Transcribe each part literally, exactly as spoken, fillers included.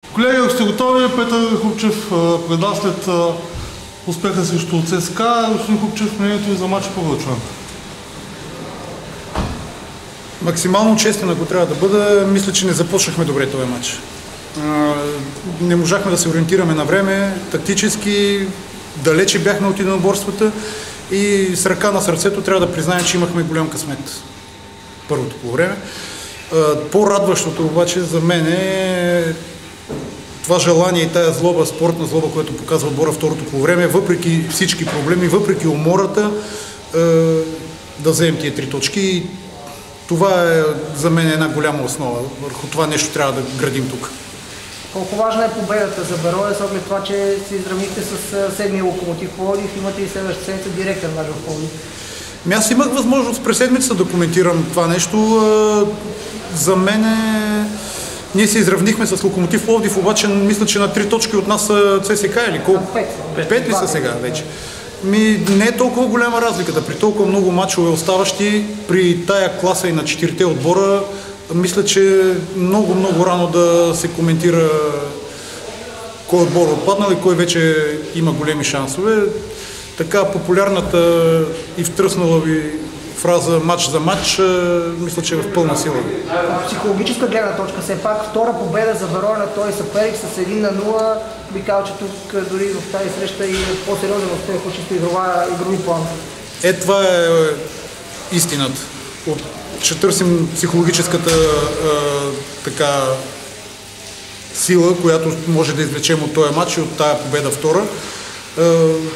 Колеги, ако сте готови, Петър Хубчев пред нас след успеха срещу ЦСКА. Господин Хубчев, мнението ви за матча по връчване? Максимално честен, ако трябва да бъда, мисля, че не започнахме добре този матч. Не можахме да се ориентираме на време, тактически, далече бяхме от единоборствата и с ръка на сърцето трябва да признаем, че имахме голям късмет първото по време. По-радващото обаче за мен е това желание и тая злоба, спортна злоба, която показва отбора второто по време, въпреки всички проблеми, въпреки умората, да вземем тия три точки. Това е за мен една голяма основа. Върху това нещо трябва да градим тук. Колко важна е победата за Берое, с оглед това, че се изравнихте с седмия Локомотив Пловдив, имате и следващата седмица директен мач в Пловдив? Аз имах възможност през седмица да коментирам това нещо. За мен е... Ние се изравнихме с Локомотив Пловдив, обаче мисля, че на три точки от нас са ЦСКА или колко? Пет. Пет ли са сега вече? Ми, не е толкова голяма разликата. При толкова много мачове оставащи, при тая класа и на четирите отбора, мисля, че много, много рано да се коментира кой отбор е отпаднал и кой вече има големи шансове. Така популярната и втръснала ви фраза матч за матч, мисля, че е в пълна сила. От психологическа гледна точка, все пак втора победа за Берое на този съперник с един на нула, би казал, че тук дори в тази среща и по-сериозен в тези по-чисто игрови план. Е, това е истината. От, ще търсим психологическата а, така сила, която може да извлечем от този матч и от тая победа втора. А,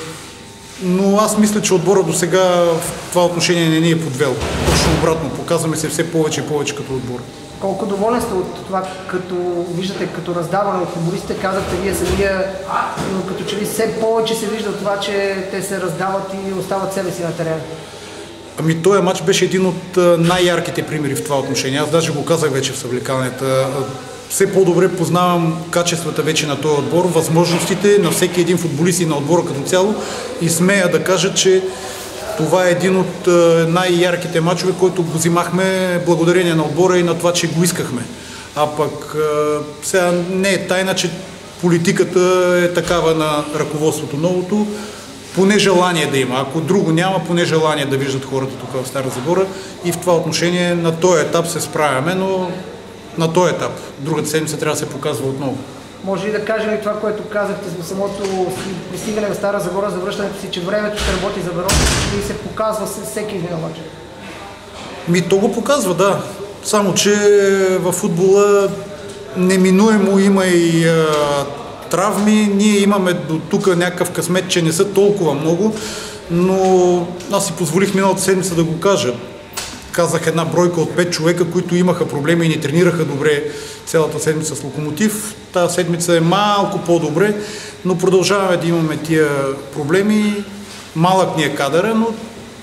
но аз мисля, че отбора до сега в това отношение не ни е подвел. Точно обратно, показваме се все повече и повече като отбор. Колко доволен сте от това, като виждате като раздаване от футболистите, казахте вие самия, но като че ли все повече се вижда това, че те се раздават и остават себе си на терена? Ами този матч беше един от най-ярките примери в това отношение. Аз даже го казах вече в съблекалнята. Все по-добре познавам качествата вече на този отбор, възможностите на всеки един футболист и на отбора като цяло и смея да кажа, че това е един от най-ярките мачове, който го взимахме благодарение на отбора и на това, че го искахме. А пък сега не е тайна, че политиката е такава на ръководството новото, поне желание да има. Ако друго няма, поне желание да виждат хората тук в Стара Загора и в това отношение на този етап се справяме, но на този етап. Другата седмица трябва да се показва отново. Може ли да кажем и това, което казахте за самото пристигане в Стара Загора, за връщането си, че времето ще работи за Берое и се показва с всеки един мач? Ми, то го показва, да. Само, че във футбола неминуемо има и а, травми. Ние имаме до тук някакъв късмет, че не са толкова много, но аз си позволих миналата седмица да го кажа. Казах една бройка от пет човека, които имаха проблеми и не тренираха добре цялата седмица с Локомотив. Тази седмица е малко по-добре, но продължаваме да имаме тия проблеми. Малък ни е кадъра, но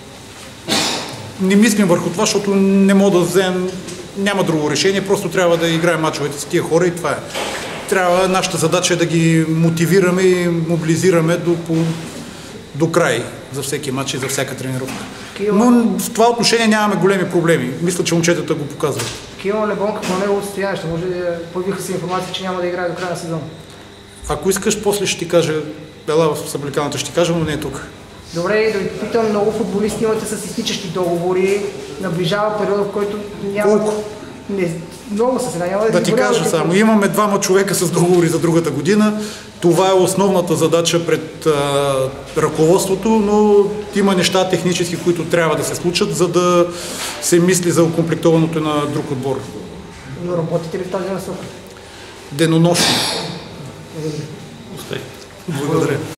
не мислим върху това, защото не мога да вземем, няма друго решение, просто трябва да играем мачовете с тия хора и това е. Трябва, нашата задача е да ги мотивираме и мобилизираме до, по, до край за всеки мач и за всяка тренировка. Но в това отношение нямаме големи проблеми. Мисля, че момчетата го показват. Кирил Лебон, какво не е отстоянието? Може ли появиха си информация, че няма да играе до края на сезона? Ако искаш, после ще ти кажа, ела в съблекалната ще ти кажа, но не е тук. Добре, да ви питам, много футболисти имате с изтичащи договори, наближава периода, в който няма... Колко? Не, много са сега, няма да, да ти кажа само, имаме двама човека с договори за другата година. Това е основната задача пред а, ръководството, но има неща технически, които трябва да се случат, за да се мисли за окомплектованото на друг отбор. Но работите ли в тази насока? Денонощно. Успех. Благодаря.